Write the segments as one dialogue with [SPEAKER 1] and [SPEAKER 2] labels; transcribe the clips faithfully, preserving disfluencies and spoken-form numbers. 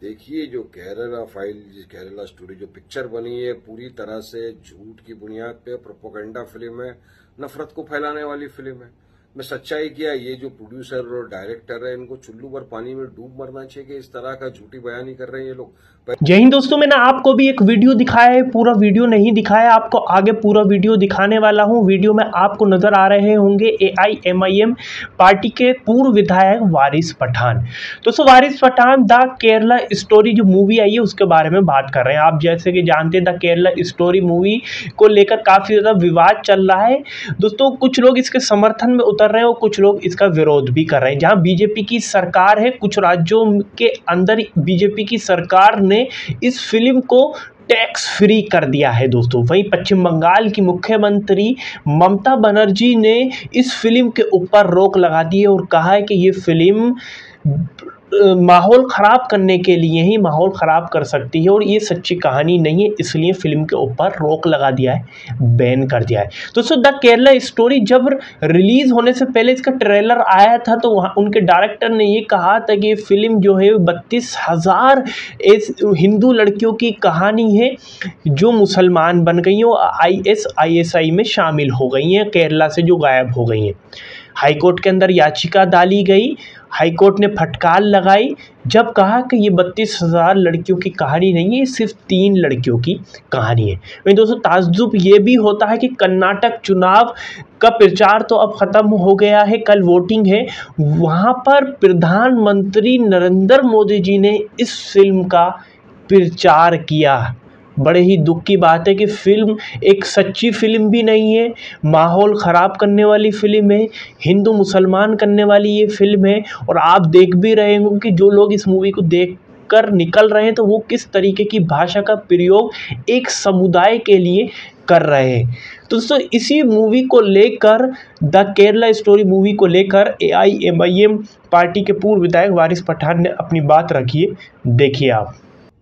[SPEAKER 1] देखिए, जो Kerala file Kerala story जो पिक्चर बनी है पूरी तरह से झूठ की बुनियाद पे प्रोपेगेंडा फिल्म है, नफरत को फैलाने वाली फिल्म है। मैं सच्चाई किया, ये जो प्रोड्यूसर और डायरेक्टर है इनको चुल्लू भर पानी में डूब मरना चाहिए कि इस तरह का झूठी बयानी कर रहे हैं ये लोग।
[SPEAKER 2] जय हिंद दोस्तों, मैंने आपको भी एक वीडियो दिखाया है, पूरा वीडियो नहीं दिखाया, आपको आगे पूरा वीडियो दिखाने वाला हूं। वीडियो में आपको नजर आ रहे होंगे A I M I M party के पूर्व विधायक वारिस पठान। दोस्तों, वारिस पठान द केरला स्टोरी जो मूवी आई है उसके बारे में बात कर रहे हैं। आप जैसे कि जानते हैं द केरला स्टोरी मूवी को लेकर काफी ज्यादा विवाद चल रहा है। दोस्तों, कुछ लोग इसके समर्थन में उतर रहे हैं और कुछ लोग इसका विरोध भी कर रहे हैं। जहां बीजेपी की सरकार है, कुछ राज्यों के अंदर बीजेपी की सरकार ने इस फिल्म को टैक्स फ्री कर दिया है दोस्तों। वहीं पश्चिम बंगाल की मुख्यमंत्री ममता बनर्जी ने इस फिल्म के ऊपर रोक लगा दी है और कहा है कि ये फिल्म माहौल ख़राब करने के लिए ही माहौल ख़राब कर सकती है और ये सच्ची कहानी नहीं है, इसलिए फिल्म के ऊपर रोक लगा दिया है, बैन कर दिया है। दोस्तों, द केरला स्टोरी जब रिलीज़ होने से पहले इसका ट्रेलर आया था तो वहाँ उनके डायरेक्टर ने ये कहा था कि ये फिल्म जो है बत्तीस हज़ार हिंदू लड़कियों की कहानी है जो मुसलमान बन गई हैं और I S I S I में शामिल हो गई हैं, केरला से जो गायब हो गई हैं। हाईकोर्ट के अंदर याचिका डाली गई, हाईकोर्ट ने फटकार लगाई जब कहा कि ये बत्तीस हज़ार लड़कियों की कहानी नहीं है, सिर्फ तीन लड़कियों की कहानी है। वहीं दोस्तों, ताज्जुब ये भी होता है कि कर्नाटक चुनाव का प्रचार तो अब ख़त्म हो गया है, कल वोटिंग है। वहाँ पर प्रधानमंत्री नरेंद्र मोदी जी ने इस फिल्म का प्रचार किया। बड़े ही दुख की बात है कि फिल्म एक सच्ची फिल्म भी नहीं है, माहौल ख़राब करने वाली फिल्म है, हिंदू मुसलमान करने वाली ये फिल्म है। और आप देख भी रहे होंगे कि जो लोग इस मूवी को देख कर निकल रहे हैं तो वो किस तरीके की भाषा का प्रयोग एक समुदाय के लिए कर रहे हैं। तो दोस्तों, इसी मूवी को लेकर द केरला स्टोरी मूवी को लेकर A I M I M party के पूर्व विधायक वारिस पठान ने अपनी बात रखी है, देखिए आप।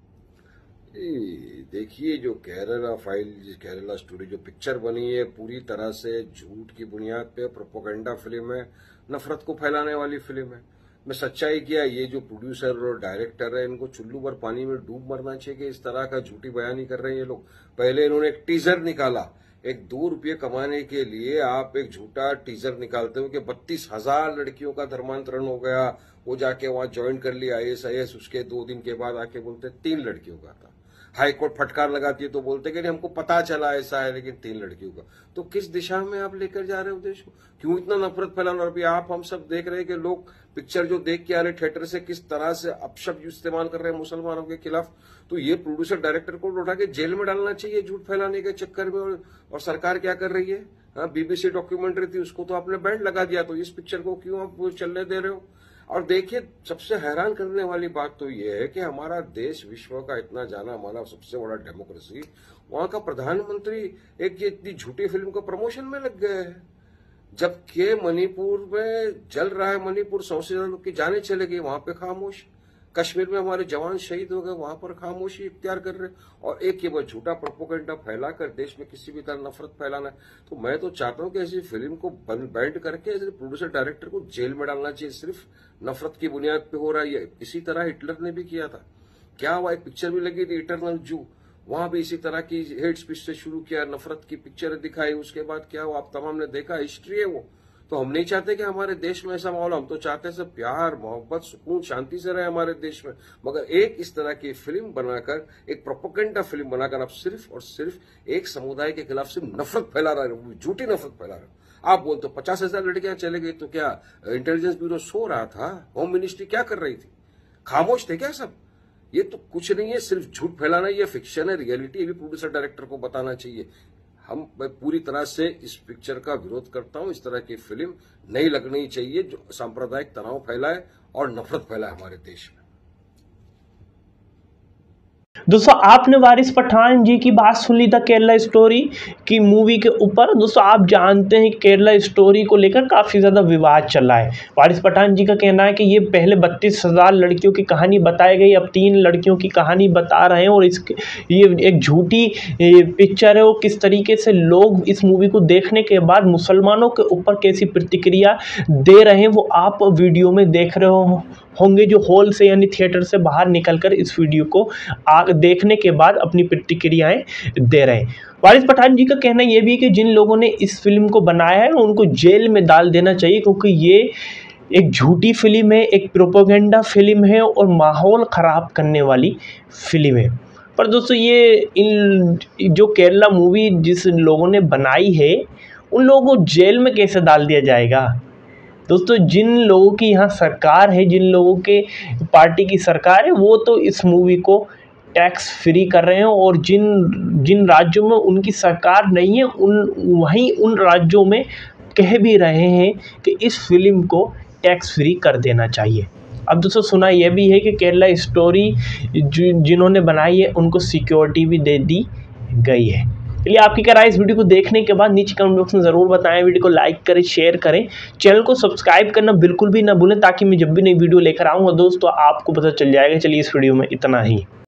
[SPEAKER 1] देखिए, जो केरला फाइल केरला स्टोरी जो पिक्चर बनी है पूरी तरह से झूठ की बुनियाद पे प्रोपेगेंडा फिल्म है, नफरत को फैलाने वाली फिल्म है। मैं सच्चाई किया, ये जो प्रोड्यूसर और डायरेक्टर है इनको चुल्लू भर पानी में डूब मरना चाहिए कि इस तरह का झूठी बयानी कर रहे हैं ये लोग। पहले इन्होंने एक टीजर निकाला, एक दो रुपये कमाने के लिए आप एक झूठा टीजर निकालते हो कि बत्तीस हजार लड़कियों का धर्मांतरण हो गया, वो जाके वहां ज्वाइन कर लिया आई एस आई एस। उसके दो दिन के बाद आके बोलते तीन लड़कियों का था। हाईकोर्ट फटकार लगाती है तो बोलते कि नहीं हमको पता चला ऐसा है लेकिन तीन लड़कियों का। तो किस दिशा में आप लेकर जा रहे हो देश को? क्यों इतना नफरत फैलाना? और अभी आप हम सब देख रहे हैं कि लोग पिक्चर जो देख के आ रहे थिएटर से किस तरह से अपशब्द इस्तेमाल कर रहे हैं मुसलमानों के खिलाफ। तो ये प्रोड्यूसर डायरेक्टर को उठा के जेल में डालना चाहिए झूठ फैलाने के चक्कर में। और, और सरकार क्या कर रही है? हाँ, बीबीसी डॉक्यूमेंट्री थी उसको तो आपने बैंड लगा दिया, तो इस पिक्चर को क्यों आप चलने दे रहे हो? और देखिए, सबसे हैरान करने वाली बात तो ये है कि हमारा देश विश्व का इतना जाना माना सबसे बड़ा डेमोक्रेसी, वहां का प्रधानमंत्री एक ये इतनी झूठी फिल्म का प्रमोशन में लग गए हैं। जबकि मणिपुर में जल रहा है, मणिपुर सौ से ज्यादा लोग की जाने चले गई, वहां पे खामोश। कश्मीर में हमारे जवान शहीद हो गए, वहां पर खामोशी इख्तियार कर रहे। और एक ये बहुत झूठा प्रोपेगेंडा फैलाकर देश में किसी भी तरह नफरत फैलाना है। तो मैं तो चाहता हूं कि ऐसी फिल्म को बैंड करके ऐसे प्रोड्यूसर डायरेक्टर को जेल में डालना चाहिए, सिर्फ नफरत की बुनियाद पे हो रहा है। इसी तरह हिटलर ने भी किया था। क्या हुआ, एक पिक्चर भी लगी थी इटरनल जू, वहां भी इसी तरह की हेट स्पीच से शुरू किया, नफरत की पिक्चर दिखाई। उसके बाद क्या हुआ आप तमाम ने देखा, हिस्ट्री है वो। तो हम नहीं चाहते कि हमारे देश में ऐसा माहौल, हम तो चाहते हैं सब प्यार मोहब्बत सुकून शांति से रहे हमारे देश में। मगर एक इस तरह की फिल्म बनाकर, एक प्रोपेगेंडा फिल्म बनाकर आप सिर्फ और सिर्फ एक समुदाय के खिलाफ सिर्फ नफरत फैला रहे हो, झूठी नफरत फैला रहे हो। आप बोलते हो पचास हजार लड़कियां चले गई, तो क्या इंटेलिजेंस ब्यूरो सो रहा था? होम मिनिस्ट्री क्या कर रही थी? खामोश थे क्या सब? ये तो कुछ नहीं है, सिर्फ झूठ फैलाना। ये फिक्शन है, रियलिटी भी प्रोड्यूसर डायरेक्टर को बताना चाहिए। हम पूरी तरह से इस पिक्चर का विरोध करता हूं। इस तरह की फिल्म नहीं लगनी चाहिए जो सांप्रदायिक तनाव फैलाए और नफरत फैलाए हमारे देश में।
[SPEAKER 2] दोस्तों, आपने वारिस पठान जी की बात सुन ली था केरला स्टोरी की मूवी के ऊपर। दोस्तों, आप जानते हैं केरला स्टोरी को लेकर काफ़ी ज़्यादा विवाद चल रहा है। वारिस पठान जी का कहना है कि ये पहले बत्तीस हज़ार लड़कियों की कहानी बताई गई, अब तीन लड़कियों की कहानी बता रहे हैं और इस ये एक झूठी पिक्चर है। वो किस तरीके से लोग इस मूवी को देखने के बाद मुसलमानों के ऊपर कैसी प्रतिक्रिया दे रहे हैं वो आप वीडियो में देख रहे हो होंगे जो हॉल से यानी थिएटर से बाहर निकलकर इस वीडियो को आ देखने के बाद अपनी प्रतिक्रियाएं दे रहे हैं। वारिस पठान जी का कहना यह भी है कि जिन लोगों ने इस फिल्म को बनाया है उनको जेल में डाल देना चाहिए, क्योंकि ये एक झूठी फिल्म है, एक प्रोपेगेंडा फिल्म है और माहौल ख़राब करने वाली फिल्म है। पर दोस्तों ये इन जो केरला मूवी जिस लोगों ने बनाई है उन लोगों को जेल में कैसे डाल दिया जाएगा। दोस्तों जिन लोगों की यहाँ सरकार है, जिन लोगों के पार्टी की सरकार है, वो तो इस मूवी को टैक्स फ्री कर रहे हैं और जिन जिन राज्यों में उनकी सरकार नहीं है उन वहीं उन राज्यों में कह भी रहे हैं कि इस फिल्म को टैक्स फ्री कर देना चाहिए। अब दोस्तों सुना यह भी है कि केरला स्टोरी जिन्होंने बनाई है उनको सिक्योरिटी भी दे दी गई है। चलिए आपकी क्या राय इस वीडियो को देखने के बाद नीचे कमेंट बॉक्स में ज़रूर बताएं। वीडियो को लाइक करें, शेयर करें, चैनल को सब्सक्राइब करना बिल्कुल भी ना भूलें ताकि मैं जब भी नई वीडियो लेकर आऊँगा दोस्तों आपको पता चल जाएगा। चलिए इस वीडियो में इतना ही।